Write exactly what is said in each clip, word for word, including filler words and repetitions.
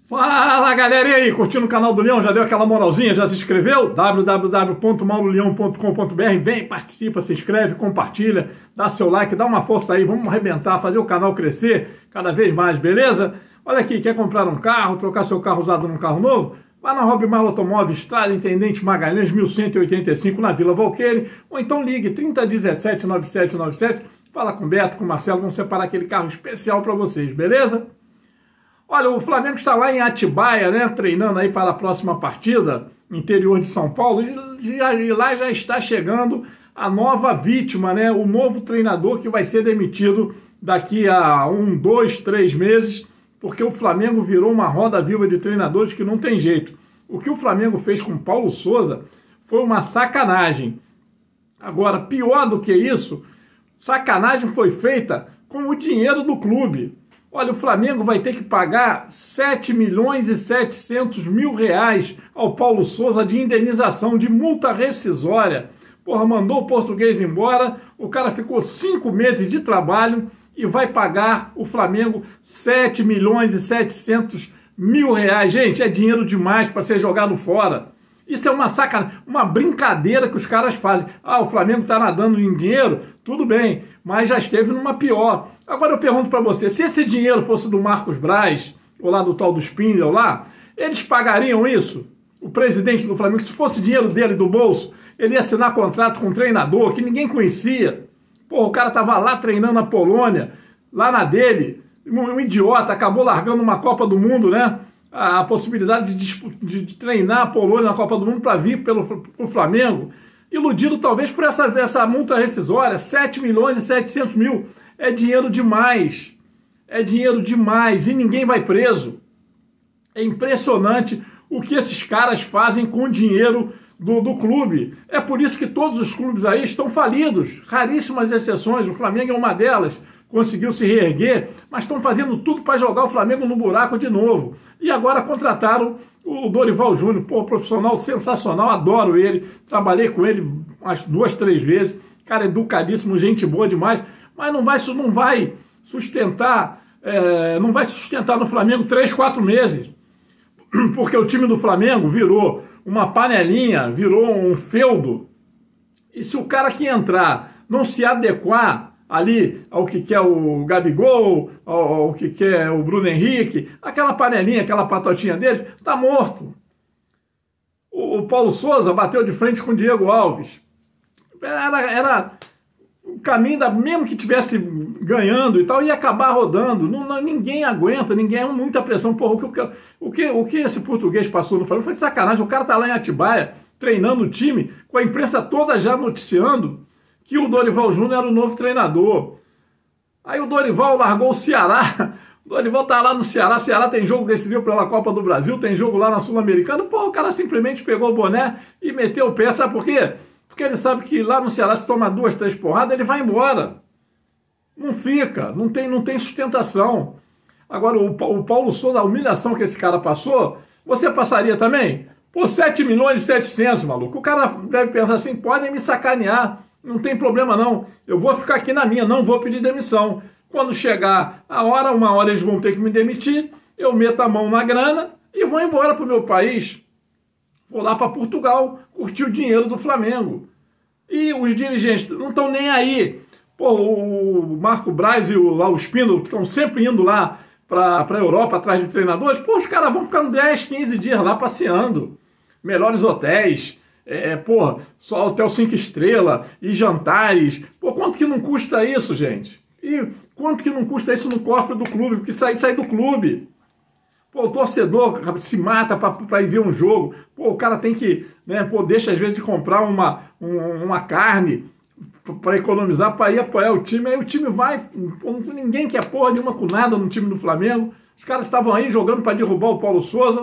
Fala galera, e aí, curtindo o canal do Leão? Já deu aquela moralzinha? Já se inscreveu? w w w ponto mauro leão ponto com ponto b r. Vem, participa, se inscreve, compartilha, dá seu like, dá uma força aí, vamos arrebentar, fazer o canal crescer cada vez mais, beleza? Olha aqui, quer comprar um carro, trocar seu carro usado num carro novo? Vá na Rob Marlo Automóveis, Estrada Intendente Magalhães, mil cento e oitenta e cinco, na Vila Valqueire, ou então ligue trinta dezessete, noventa e sete noventa e sete, fala com o Beto, com o Marcelo, vão separar aquele carro especial para vocês, beleza? Olha, o Flamengo está lá em Atibaia, né, treinando aí para a próxima partida, interior de São Paulo, e, já, e lá já está chegando a nova vítima, né, o novo treinador que vai ser demitido daqui a um, dois, três meses, porque o Flamengo virou uma roda viva de treinadores que não tem jeito. O que o Flamengo fez com Paulo Souza foi uma sacanagem. Agora, pior do que isso, sacanagem foi feita com o dinheiro do clube. Olha, o Flamengo vai ter que pagar sete milhões e setecentos mil reais ao Paulo Souza de indenização, de multa rescisória. Porra, mandou o português embora, o cara ficou cinco meses de trabalho e vai pagar o Flamengo sete milhões e setecentos mil reais. Gente, é dinheiro demais para ser jogado fora. Isso é uma sacanagem, uma brincadeira que os caras fazem. Ah, o Flamengo está nadando em dinheiro? Tudo bem, mas já esteve numa pior. Agora eu pergunto para você, se esse dinheiro fosse do Marcos Braz, ou lá do tal do Spindle lá, eles pagariam isso? O presidente do Flamengo, se fosse dinheiro dele do bolso, ele ia assinar contrato com um treinador que ninguém conhecia. Pô, o cara estava lá treinando na Polônia, lá na dele, um, um idiota, acabou largando uma Copa do Mundo, né? A, a possibilidade de, de, de treinar a Polônia na Copa do Mundo para vir pelo pro Flamengo, iludido talvez por essa, essa multa rescisória, sete milhões e setecentos mil. É dinheiro demais, é dinheiro demais e ninguém vai preso. É impressionante o que esses caras fazem com o dinheiro do, do clube. É por isso que todos os clubes aí estão falidos, raríssimas exceções, o Flamengo é uma delas, conseguiu se reerguer, mas estão fazendo tudo para jogar o Flamengo no buraco de novo. E agora contrataram o Dorival Júnior, pô, profissional sensacional, adoro ele, trabalhei com ele umas duas, três vezes, cara educadíssimo, gente boa demais, mas não vai, não vai sustentar, é, não vai sustentar no Flamengo três, quatro meses, porque o time do Flamengo virou uma panelinha, virou um feudo, e se o cara que entrar não se adequar ali ao que quer o Gabigol, ao, ao que quer o Bruno Henrique, aquela panelinha, aquela patotinha deles, tá morto. O, o Paulo Souza bateu de frente com o Diego Alves. Era, era o caminho, da, mesmo que tivesse ganhando e tal, ia acabar rodando. Não, não, ninguém aguenta, ninguém é muita pressão. Porra, o, que, o, que, o que esse português passou no Flamengo foi sacanagem. O cara tá lá em Atibaia, treinando o time, com a imprensa toda já noticiando que o Dorival Júnior era o novo treinador. Aí o Dorival largou o Ceará. O Dorival tá lá no Ceará. O Ceará tem jogo decidido pela Copa do Brasil, tem jogo lá na Sul-Americana. Pô, o cara simplesmente pegou o boné e meteu o pé. Sabe por quê? Porque ele sabe que lá no Ceará, se toma duas, três porradas, ele vai embora. Não fica, não tem, não tem sustentação. Agora, o, o Paulo Souza, a humilhação que esse cara passou, você passaria também? Pô, sete milhões e setecentos, maluco. O cara deve pensar assim, podem me sacanear. Não tem problema não, eu vou ficar aqui na minha, não vou pedir demissão. Quando chegar a hora, uma hora eles vão ter que me demitir, eu meto a mão na grana e vou embora para o meu país. Vou lá para Portugal, curtir o dinheiro do Flamengo. E os dirigentes não estão nem aí. Pô, o Marco Braz e o, lá, o Spindle, que estão sempre indo lá para a Europa atrás de treinadores, pô, os caras vão ficar dez, quinze dias lá passeando. Melhores hotéis. É, porra, só hotel cinco estrelas e jantares. Pô, quanto que não custa isso, gente? E quanto que não custa isso no cofre do clube? Porque sai, sai do clube. Pô, o torcedor se mata para ir ver um jogo. Pô, o cara tem que, né, pô, deixa às vezes de comprar uma, um, uma carne para economizar, para ir apoiar o time. Aí o time vai, pô, ninguém quer porra nenhuma com nada no time do Flamengo. Os caras estavam aí jogando para derrubar o Paulo Souza.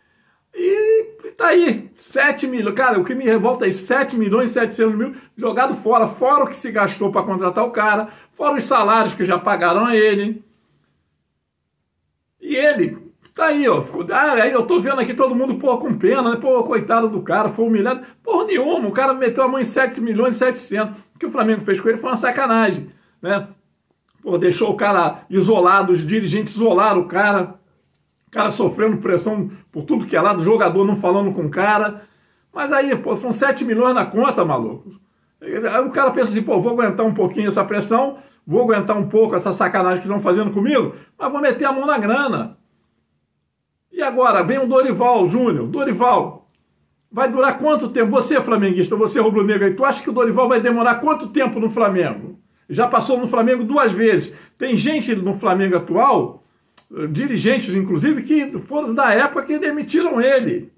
E tá aí, sete milhões, cara, o que me revolta é sete milhões e setecentos mil jogado fora, fora o que se gastou para contratar o cara, fora os salários que já pagaram a ele. E ele, tá aí, ó, ficou, ah, aí eu tô vendo aqui todo mundo, pô, com pena, né, pô, coitado do cara, foi humilhado. Porra nenhuma, o cara meteu a mão em sete milhões e setecentos. O que o Flamengo fez com ele foi uma sacanagem, né? Pô, deixou o cara isolado, os dirigentes isolaram o cara. O cara sofrendo pressão por tudo que é lado, o jogador não falando com o cara. Mas aí, pô, são sete milhões na conta, maluco. Aí o cara pensa assim, pô, vou aguentar um pouquinho essa pressão, vou aguentar um pouco essa sacanagem que estão fazendo comigo, mas vou meter a mão na grana. E agora, vem o Dorival Júnior. Dorival, vai durar quanto tempo? Você, flamenguista, você, rubro-negro, aí, tu acha que o Dorival vai demorar quanto tempo no Flamengo? Já passou no Flamengo duas vezes. Tem gente no Flamengo atual, dirigentes inclusive, que foram da época que demitiram ele.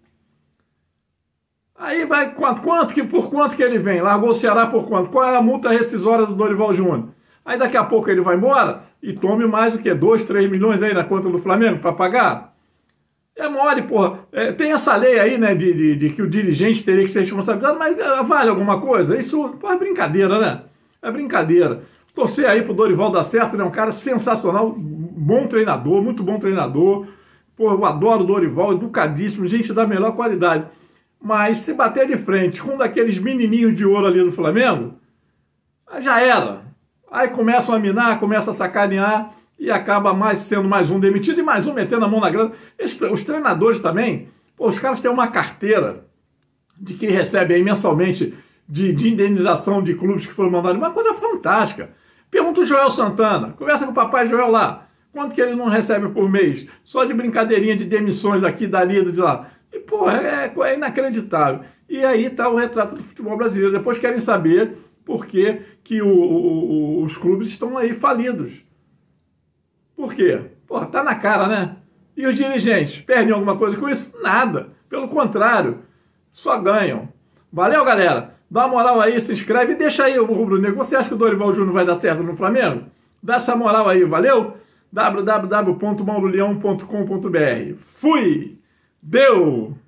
Aí vai, quanto, quanto que, por quanto que ele vem? Largou o Ceará por quanto? Qual é a multa rescisória do Dorival Júnior? Aí daqui a pouco ele vai embora e tome mais o que? dois, três milhões aí na conta do Flamengo para pagar? É mole, porra. É, tem essa lei aí, né, de, de, de que o dirigente teria que ser responsabilizado, mas é, vale alguma coisa? Isso pô, é brincadeira, né? É brincadeira. Torcer aí pro Dorival dar certo, né? Um cara sensacional, bom treinador, muito bom treinador. Pô, eu adoro o Dorival, educadíssimo, gente da melhor qualidade. Mas se bater de frente com um daqueles menininhos de ouro ali do Flamengo, já era. Aí começam a minar, começam a sacanear e acaba mais sendo mais um demitido e mais um metendo a mão na grana. Os treinadores também, pô, os caras têm uma carteira de quem recebe aí mensalmente de, de indenização de clubes que foram mandados. Uma coisa fantástica. Pergunta o Joel Santana, conversa com o papai Joel lá. Quanto que ele não recebe por mês? Só de brincadeirinha de demissões daqui, dali, de lá. E, pô, é, é inacreditável. E aí tá o retrato do futebol brasileiro. Depois querem saber por que, que o, o, os clubes estão aí falidos. Por quê? Pô, tá na cara, né? E os dirigentes, perdem alguma coisa com isso? Nada. Pelo contrário, só ganham. Valeu, galera? Dá uma moral aí, se inscreve e deixa aí o rubro-negro. Você acha que o Dorival Júnior vai dar certo no Flamengo? Dá essa moral aí, valeu? w w w ponto mauro leão ponto com ponto b r. Fui! Deu!